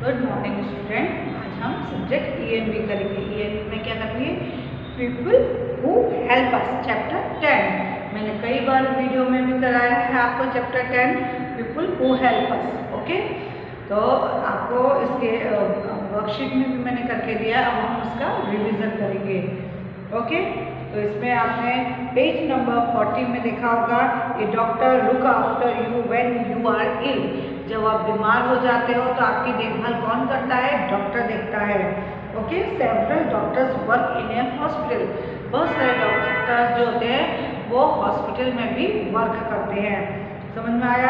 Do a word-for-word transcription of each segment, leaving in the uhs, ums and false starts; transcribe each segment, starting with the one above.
Good morning student. आज हम subject E N V करेंगे। ई एन वी में क्या करेंगे? People who help us, chapter ten. मैंने कई बार वीडियो में भी कराया है आपको chapter ten, people who help us. Okay, तो आपको इसके वर्कशीट में भी मैंने करके दिया, अब हम उसका रिवीजन करेंगे। ओके, तो इसमें आपने पेज नंबर फोर्टी में देखा होगा, ये doctor look after you when you are ill. जब आप बीमार हो जाते हो तो आपकी देखभाल कौन करता है? डॉक्टर देखता है। Okay, several doctors work in a hospital. बहुत सारे डॉक्टर्स जो होते हैं वो हॉस्पिटल में भी वर्क करते हैं। समझ में आया?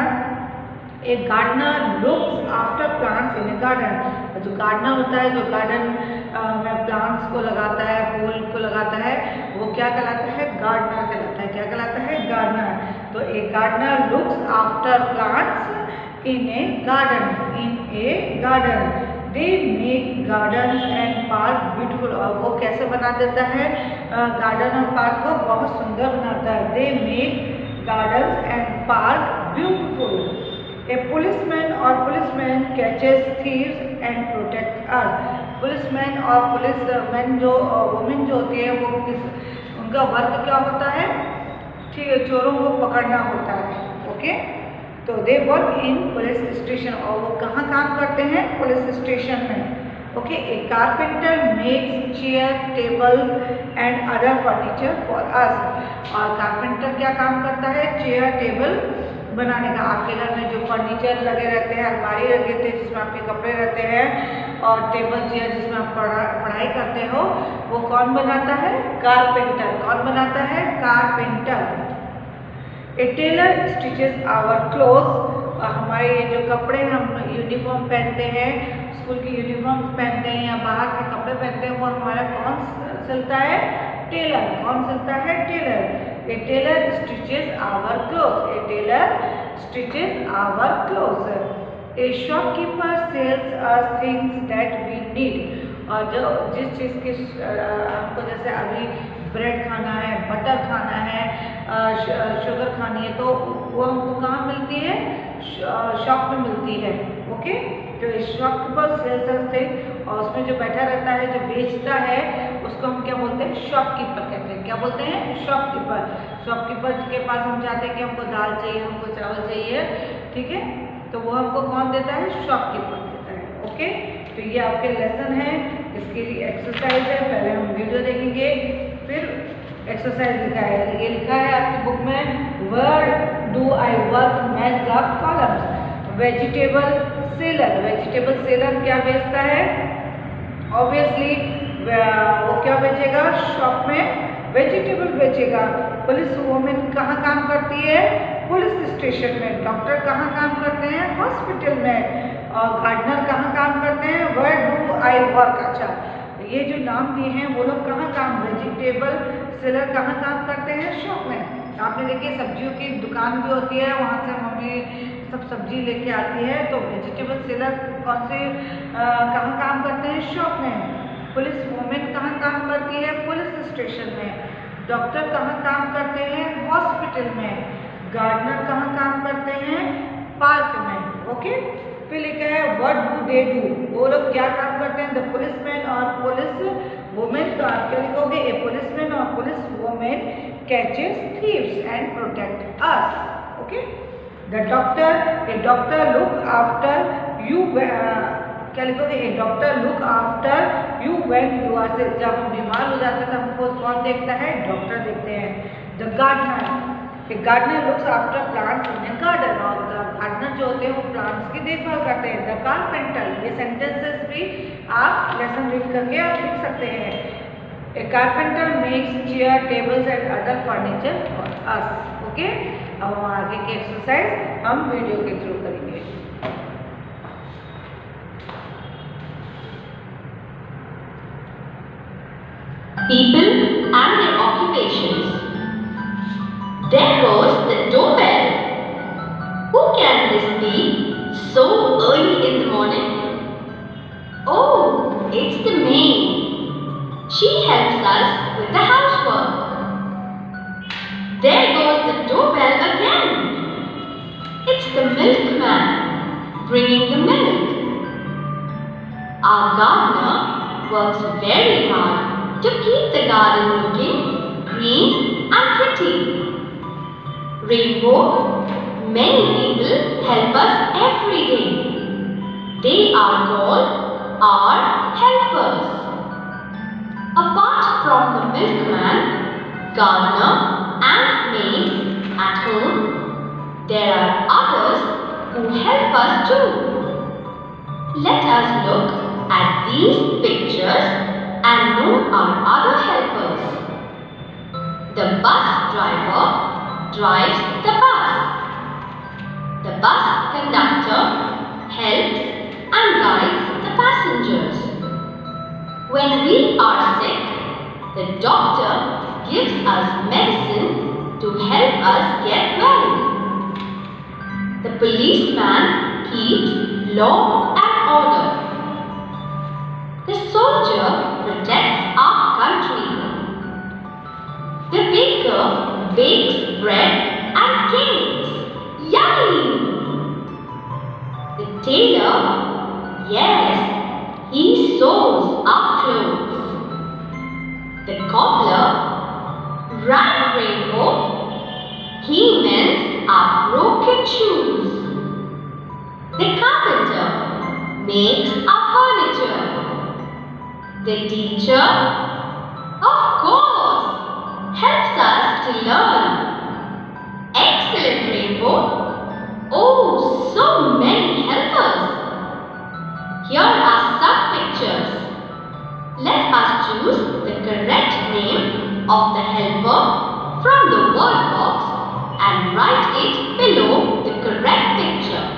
एक gardener looks after plants in a garden. जो गार्डनर होता है, जो गार्डन में प्लांट्स को लगाता है, फूल को लगाता है, वो क्या कहलाता है? गार्डनर कहलाता है। क्या कहलाता है? गार्डनर। तो एक gardener looks after plants in a garden. In a garden they make garden and park beautiful. और वो कैसे बना देता है? गार्डन और पार्क को बहुत सुंदर बनाता है। They make garden and park beautiful. A policeman और policeman catches thieves and protect us. Policeman और पुलिसमैन जो वुमेन जो होती है वो किस, उनका वर्क क्या होता है? ठीक है, चोरों को पकड़ना होता है। ओके, तो they work in police station. और वो कहाँ काम करते हैं? पुलिस स्टेशन में। Okay, a carpenter makes chair table and other furniture for us. और कारपेंटर क्या काम करता है? चेयर टेबल बनाने का। आपके घर में जो फर्नीचर लगे रहते हैं, अलमारी लगे थे जिसमें आपके कपड़े रहते हैं, और टेबल चेयर जिसमें आप पढ़ा पढ़ाई करते हो, वो कौन बनाता है? कारपेंटर। कौन बनाता है? Carpenter. A tailor stitches our clothes. हमारे ये जो कपड़े हम यूनिफॉर्म पहनते हैं, स्कूल की यूनिफॉर्म पहनते हैं या बाहर के कपड़े पहनते हैं, वो हमारा कौन सिलता है? टेलर। कौन सिलता है? Tailor. A tailor stitches our clothes. A tailor stitches our clothes. A shopkeeper sells us things that we need. और जो जिस चीज़ की हमको, जैसे अभी ब्रेड खाना है, बटर खाना है, शुगर खानी है, तो वो हमको कहाँ मिलती है? शॉप में मिलती है। ओके, तो शॉपकीपर सेल्स अस थिंग, और उसमें जो बैठा रहता है, जो बेचता है, उसको हम क्या बोलते हैं? शॉपकीपर कहते हैं। क्या बोलते हैं? शॉपकीपर। शॉपकीपर के पास हम जाते हैं कि हमको दाल चाहिए, हमको चावल चाहिए, ठीक है, तो वो हमको कौन देता है? शॉपकीपर देता है। ओके, तो ये आपके लेसन है, इसकी एक्सरसाइज है। पहले हम वीडियो देखेंगे, फिर एक्सरसाइज लिखा है। ये लिखा है आपकी बुक में, word do I work match the columns. Vegetable seller. Vegetable seller क्या बेचता है? ऑब्वियसली वो क्या बेचेगा? शॉप में वेजिटेबल बेचेगा। पुलिस वुमेन कहाँ काम करती है? पुलिस स्टेशन में। डॉक्टर कहाँ काम करते हैं? हॉस्पिटल में। और गार्डनर कहाँ काम करते हैं? Where do I work. अच्छा, ये जो नाम दिए हैं वो लोग कहाँ काम? वेजिटेबल सेलर कहाँ काम करते हैं? शॉप में। आपने देखिए सब्जियों की दुकान भी होती है, वहाँ से मम्मी सब सब्जी लेके आती है, तो वेजिटेबल सेलर कौन से कहाँ काम करते हैं? शॉप में। पुलिस वुमेन कहाँ काम करती है? पुलिस स्टेशन में। डॉक्टर कहाँ काम करते हैं? हॉस्पिटल में। गार्डनर कहाँ काम करते हैं? पार्क में। ओके, फिर लिखा है व्हाट डू दे डू। वो लोग क्या काम करते हैं? द पुलिसमैन और पुलिस वुमेन। तो आप क्या लिखोगे? ए पुलिसमैन और police women catches thieves and protect us. Okay, the doctor, a doctor look after you. क्या लिखोगे? A doctor look after you when you are sick. जब हम बीमार हो जाते हैं तो हमको कौन देखता है? डॉक्टर देखते हैं। The gardener, a gardener looks after plants in a garden. और गार्डनर जो होते हैं वो प्लांट्स की देखभाल करते हैं। The carpenter. ये सेंटेंसेस भी आप लेसन रीड करके आप लिख सकते हैं। A carpenter makes chair tables and other furniture for us. Okay, अब हम आगे की एक्सरसाइज हम वीडियो के थ्रू करेंगे। People and their occupations. There goes the doorbell. Who can this be so early in the morning? Oh, it's the maid. She helps us with the housework. There goes the doorbell again. It's the milkman bringing the milk. works very hard to keep the garden looking green and pretty. Rainbow, many people help us every day. They are called our helpers. Apart from the milkman, gardener and maid at home, there are others who help us too. Let us look at these pictures and know our other helpers. The bus driver drives the bus. The bus conductor helps and guides the passengers. When we are sick, the doctor gives us medicine to help us get well. The policeman keeps law and order. The soldier protects our country. The baker bakes bread and cakes. Yummy! The tailor, yes, he sews our clothes. The cobbler, right, Rainbow, he mends our broken shoes. The carpenter makes our furniture. The teacher, of course, helps us to learn. Excellent, Rainbow. Oh, so many helpers. Here are some pictures. Let us choose the correct name of the helper from the word box and write it below the correct picture.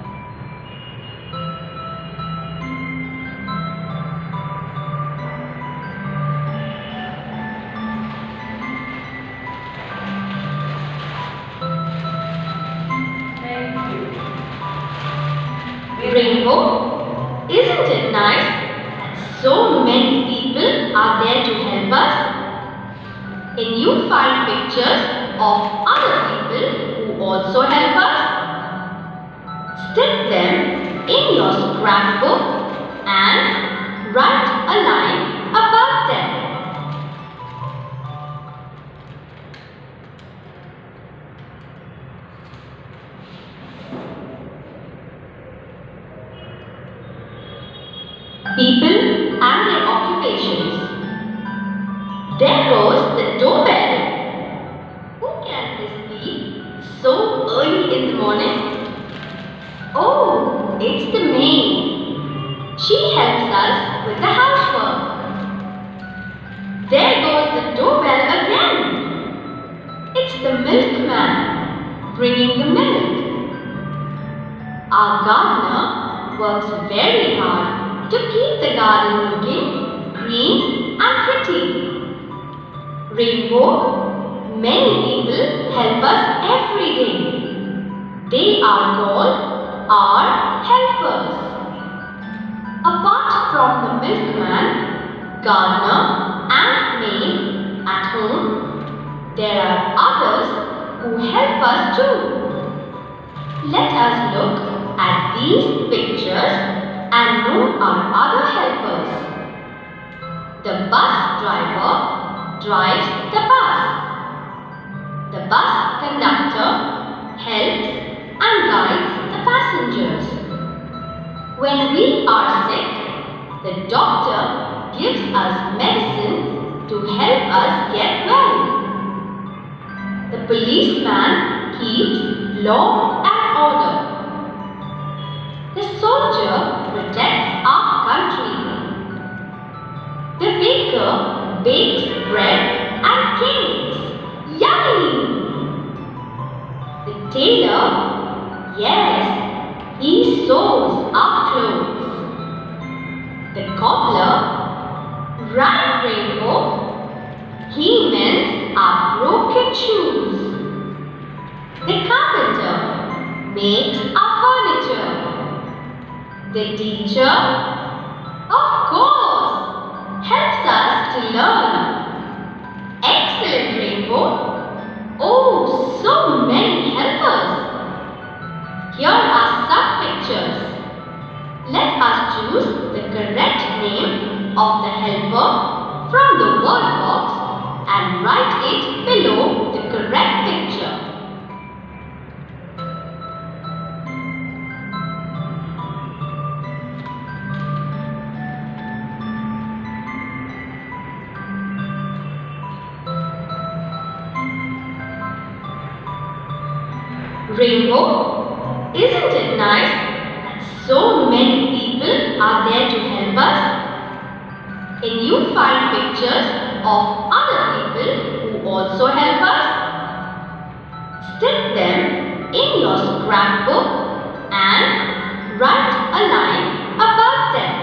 Rainbow, isn't it nice that so many people are there to help us? Can you find pictures of other people who also help us? Stick them in your scrapbook and write a line about them. People and their occupations. There goes the doorbell. Who can this be so early in the morning? Oh, it's the maid. She helps us with the housework. There goes the doorbell again. It's the milkman bringing the milk. Our gardener works very hard to keep the garden looking green and pretty. Rainbow, many people help us every day. They are called our helpers. Apart from the milkman, gardener and maid at home, there are others who help us too. Let us look at these pictures and know our other helpers. The bus driver drives the bus. The bus conductor helps and guides the passengers. When we are sick, the doctor gives us medicine to help us get well. The policeman keeps law and order. The soldier protects our country. The baker bakes bread and cakes. Yummy! The tailor, yes, he sews our clothes. The cobbler, right, Rainbow, he mends our broken shoes. The carpenter makes our furniture. The teacher, of course, helps us to learn. Excellent, Rainbow. Oh, so many helpers. Here are some pictures. Let us choose the correct name of the helper from the word box and write it below the correct picture. Rainbow, isn't it nice that so many people are there to help us? Can you find pictures of other people who also help us? Stick them in your scrapbook and write a line about them.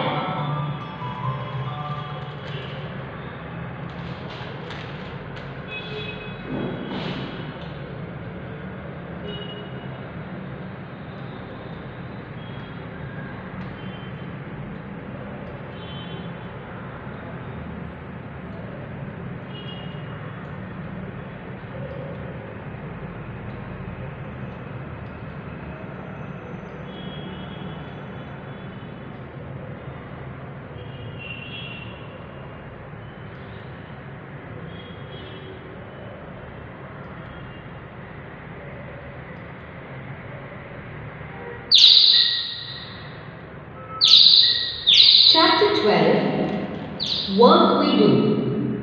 Chapter twelve. Work we do.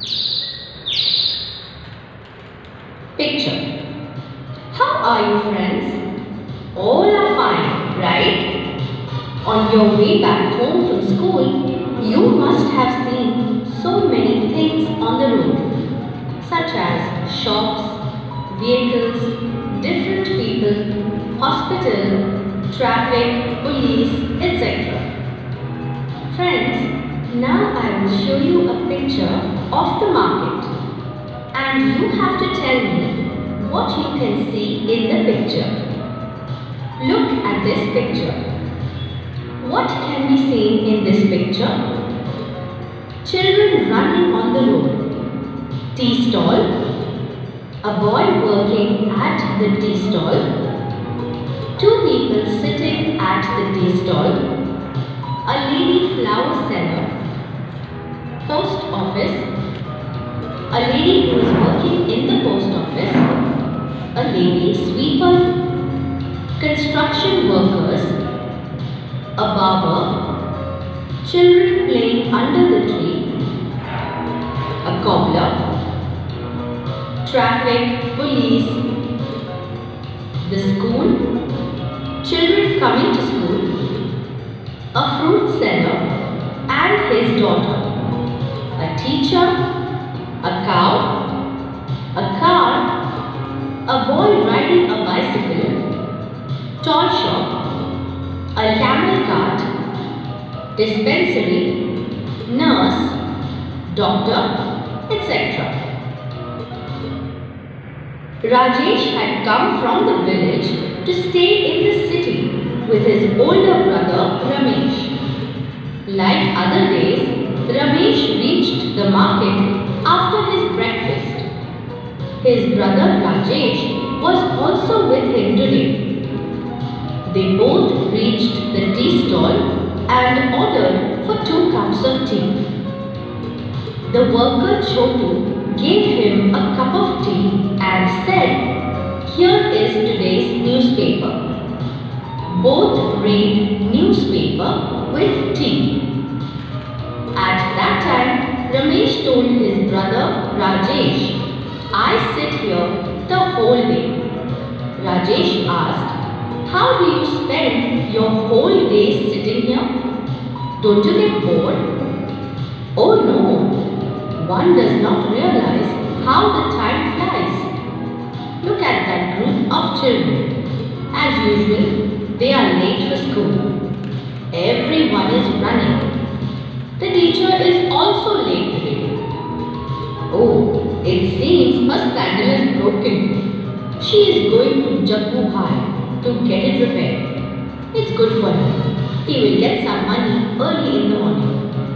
Picture. How are you, friends? All are fine, right? On your way back home from school, you must have seen so many things on the road, such as shops, vehicles, different people, hospital, traffic, police, et cetera. Friends, now I will show you a picture of the market and you have to tell me what you can see in the picture. Look at this picture. What can be seen in this picture? Children running on the road. Tea stall. A boy working at the tea stall. Two people sitting at the tea stall. A lady flower seller, post office, a lady who is working in the post office, a lady sweeper, construction workers, a barber, children playing under the tree, a cobbler, traffic, police, the school, children coming to school, a fruit seller and his daughter, a teacher, a cow, a car, a boy riding a bicycle, toy shop, a camel cart, dispensary, nurse, doctor, et cetera. Rajesh had come from the village to stay in the city with his older brother Ramesh. Like other days, Ramesh reached the market after his breakfast. His brother Rajesh was also with him today. They both reached the tea stall and ordered for two cups of tea. The worker Chotu gave him a cup of tea and said, "Here is today's newspaper." Both read newspaper with tea. At that time, Ramesh told his brother Rajesh, "I sit here the whole day." Rajesh asked, "How do you spend your whole day sitting here? Don't you get bored?" "Oh no, one does not realize how the time flies. Look at that group of children. As usual, they are late for school. Everyone is running. The teacher is also late today. Oh, it seems her sandal is broken. She is going to Jaggu Bhai to get it repaired. It's good for him. He will get some money early in the morning."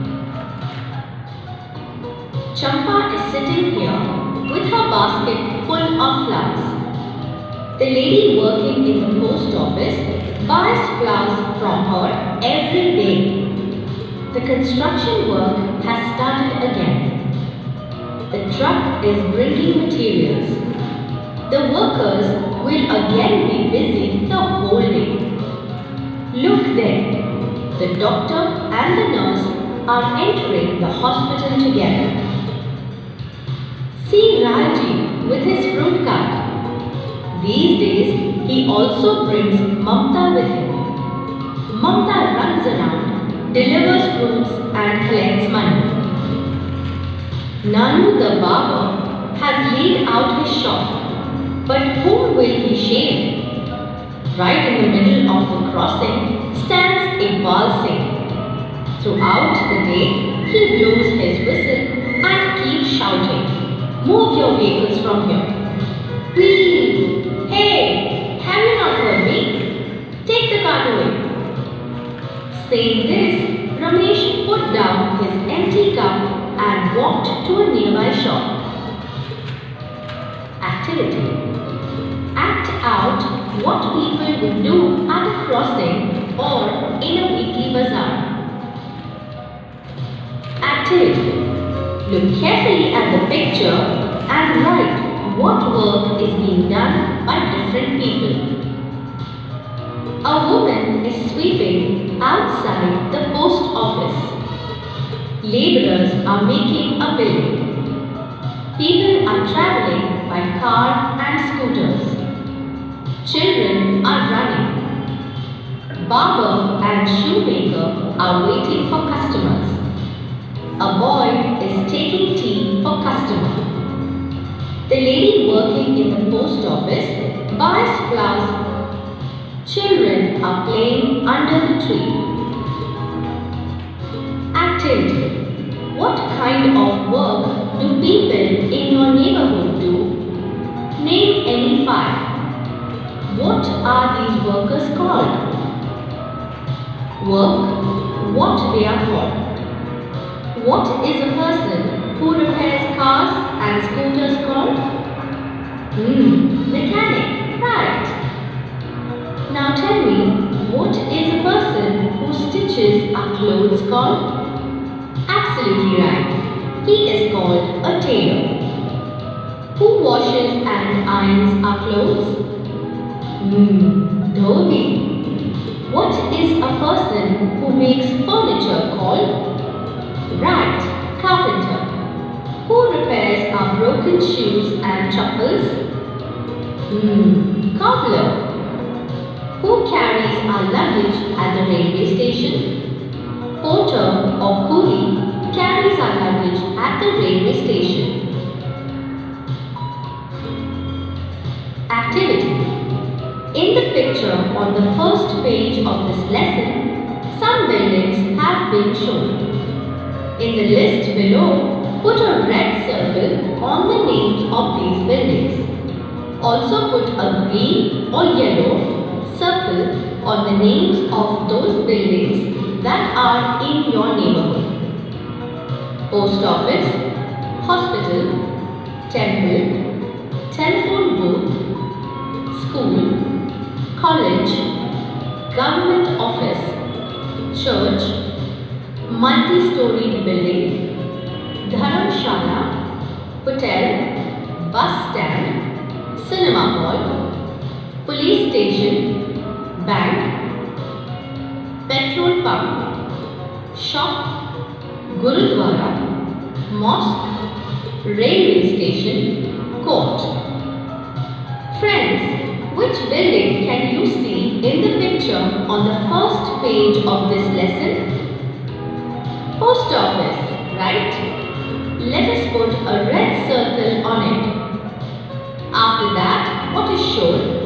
Champa is sitting here with her basket full of flowers. The lady working in the post office buys flowers from her every day. the construction work has started again. The truck is bringing materials. The workers will again be busy the whole day. Look there, the doctor and the nurse are entering the hospital together. See Raji with his fruit cart. These days, he also brings Mamta with him. Mamta runs around, delivers fruits and collects money. Nanu the barber has laid out his shop, but whom will he shave? Right in the middle of the crossing stands Iqbal Singh. Throughout the day, he blows his whistle and keeps shouting, "Move your vehicles from here." Whee! Hey! Have you not heard me? Take the cart away. Saying this, Ramesh put down his empty cup and walked to a nearby shop. Activity. Act out what people would do at a crossing or in a weekly bazaar. Activity. Look carefully at the picture and write what work is being done by different people. A woman is sweeping outside the post office. Laborers are making a building. People are traveling by car and scooters. Children are running. Barber and shoemaker are waiting for customers. A boy is taking tea for customer. The lady working in the post office buys flowers. Children are playing under the tree. Activity. What kind of work do people in your neighborhood do? Name any five. What are these workers called? Work. What they are called. What is a person who repairs cars and scooters called? Hmm, mechanic. Right. Now tell me, what is a person who stitches our clothes called? Absolutely right. He is called a tailor. Who washes and irons our clothes? Hmm, dhobi. What is a person who makes furniture called? Right, carpenter. Who repairs our broken shoes and chappals? Hmm, cobbler. Who carries our luggage at the railway station? Porter or coolie carries our luggage at the railway station. Activity. In the picture on the first page of this lesson, some buildings have been shown. In the list below, put a red circle on the names of these buildings. Also put a green or yellow circle on the names of those buildings that are in your neighborhood. Post office, hospital, temple, telephone booth, school, college, government office, church, multi-storied building, dharamshala, hotel, bus stand, cinema hall, police station, bank, petrol pump, shop, gurudwara, mosque, railway station, court. Friends, which building can you see in the picture on the first page of this lesson? Post office, right? Let us put a red circle on it. After that, what is shown?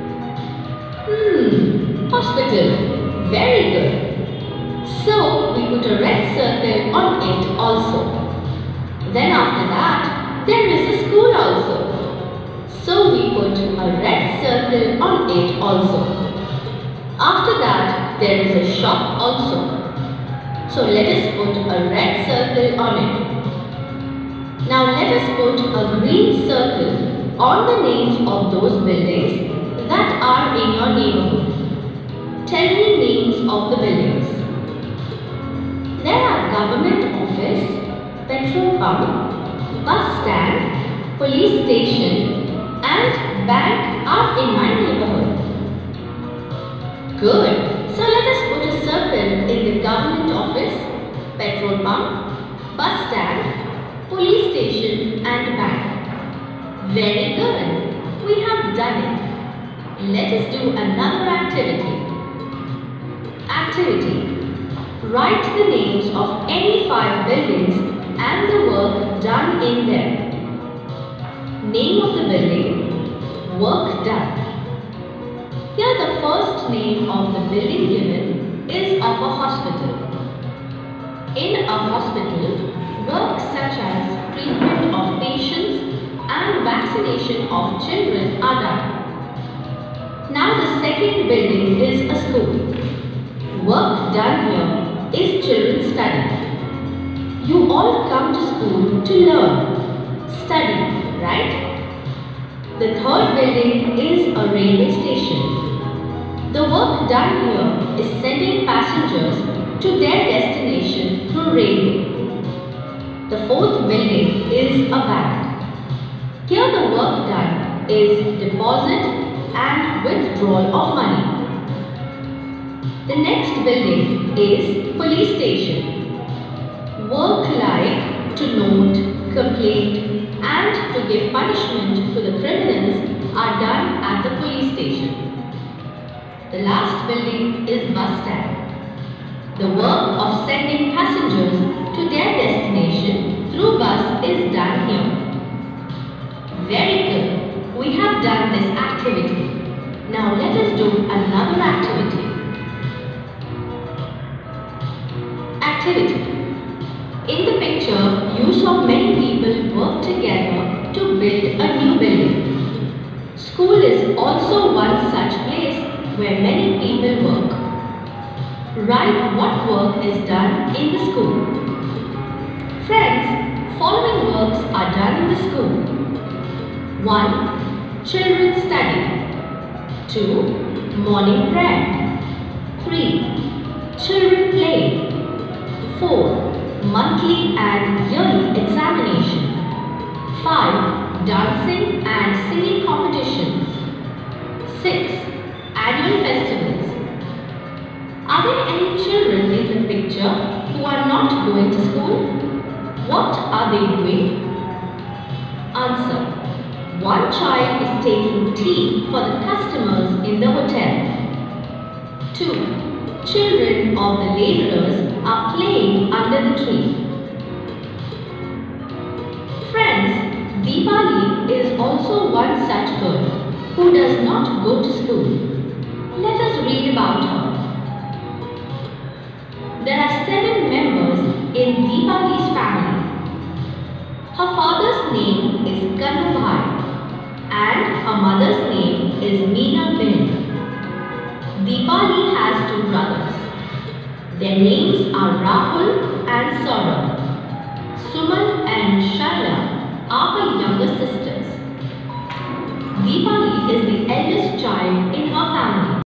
Hmm, hospital. Very good. So, we put a red circle on it also. Then after that, there is a school also. So, we put a red circle on it also. After that, there is a shop also. So, let us put a red circle on it. Now, let us put a green circle on the names of those buildings that are in your neighborhood. Tell me names of the buildings. There pump, bus stand, police station and bank are in my neighborhood. Good. So let us put a circle in the government office, petrol pump, bus stand, police station and bank. Very good. We have done it. Let us do another activity. Activity. Write the names of any five buildings and the work done in them. Name of the building, work done. Here the first name of the building given is of a hospital. In a hospital, work such as treatment of patients and vaccination of children are done. Now the second building is a school. Work done here is children's study. You all come to school to learn, study, right? The third building is a railway station. The work done here is sending passengers to their destination through railway. The fourth building is a bank. Here the work done is deposit and withdrawal of money. The next building is police station. Work like to note, complaint and to give punishment to the criminals are done at the police station. The last building is bus stand. The work of sending passengers to their destination through bus is done here. Very good. We have done this activity. Now let us do another activity. Activity. In the picture, you saw many people work together to build a new building. School is also one such place where many people work. Write what work is done in the school. Friends, following works are done in the school. one. Children study. two. Morning prayer. three. Children play. four. Monthly and yearly examination. five. Dancing and singing competitions. six. Annual festivals. Are there any children in the picture who are not going to school? What are they doing? Answer. One child is taking tea for the customers in the hotel. two. Children of the labourers are playing under the tree. Friends, Deepali is also one such girl who does not go to school. Let us read about her. There are seven members in Deepali's family. Her father's name is Kanubhai and her mother's name is Meena Ben. Deepali has two brothers. Their names are Rahul and Saurabh. Suman and Shaila are her younger sisters. Deepali is the eldest child in her family.